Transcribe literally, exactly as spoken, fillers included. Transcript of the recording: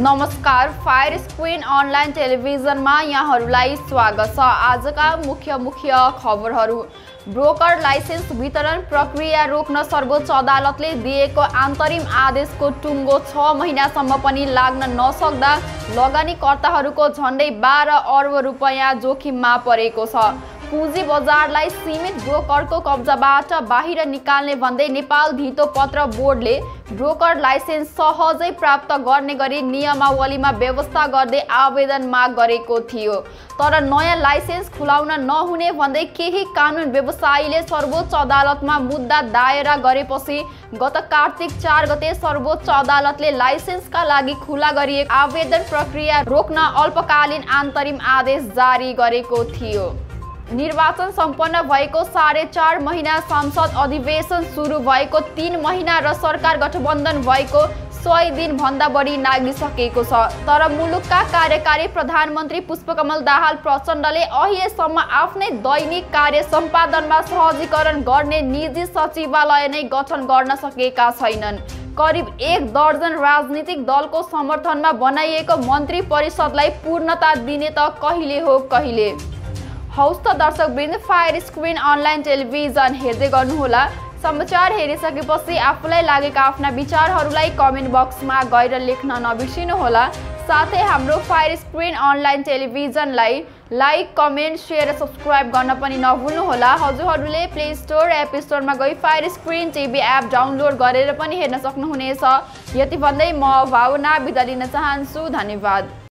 नमस्कार, fire screen online टेलिभिजनमा यहाँहरूलाई स्वागत छ। आजका मुख्य मुख्य खबरहरू। ब्रोकर लाइसेन्स वितरण प्रक्रिया रोक्न सर्वोच्च अदालतले दिएको अन्तरिम आदेशको टुङ्गो छ महिनासम्म पनि लाग्न नसक्दा लगानीकर्ताहरूको झन्डै बाह्र अर्ब रुपैयाँ जोखिममा परेको छ। पुँजी बजारलाई सीमित ब्रोकरको कब्जाबाट बाहिर निकाल्ने भन्दै नेपाल धितो पत्र बोर्डले ब्रोकर लाइसेन्स सहजै प्राप्त गर्ने गरी नियमावलीमा व्यवस्था गर्दै आवेदन माग गरेको थियो। तर नयाँ लाइसेन्स खुलाउन नहुने भन्दै केही कानुन व्यवसायीले सर्वोच्च अदालतमा मुद्दा दायरा गरेपछि गत कार्तिक चार गते सर्वोच्च अदालतले लाइसेन्सका लागि खुला गरिएको आवेदन प्रक्रिया रोक्न अल्पकालीन अन्तरिम आदेश जारी गरेको थियो। निर्वाचन सम्पन्न भएको साढे चार महिना, संसद अधिवेशन सुरु भएको तीन महिना र सरकार गठबन्धन भएको सय दिन भन्दा बढी नागिसकेको छ। तर मुलुकका कार्यकारी प्रधानमन्त्री पुष्पकमल दाहाल प्रचण्डले अहिलेसम्म आफ्नै दैनिक कार्य सम्पादनमा सहजीकरण गर्ने निजी सचिवालय नै गठन गर्न सकेका छैनन्। करिब एक दर्जन राजनीतिक दलको समर्थनमा बनाइएको मन्त्री परिषदलाई पूर्णता दिने त कहिले हो कहिले। हौस् त दर्शकवृन्द, फायर स्क्रिन अनलाइन टेलिभिजन हेर्दै गर्नुहोला। समाचार हेरिसकेपछि आफूलाई लागेका आफ्ना विचारहरूलाई कमेन्ट बक्समा गएर लेख्न नबिर्सिनुहोला। साथै हाम्रो फायर स्क्रिन अनलाइन टेलिभिजनलाई लाइक, कमेन्ट, सेयर र सब्सक्राइब गर्न पनि नभुल्नुहोला। हजुरहरूले प्ले स्टोर, एप स्टोरमा गई fire screen TV app download गरेर पनि हेर्न सक्नुहुनेछ। यति भन्दै म भावना बिदा लिन चाहन्छु। धन्यवाद।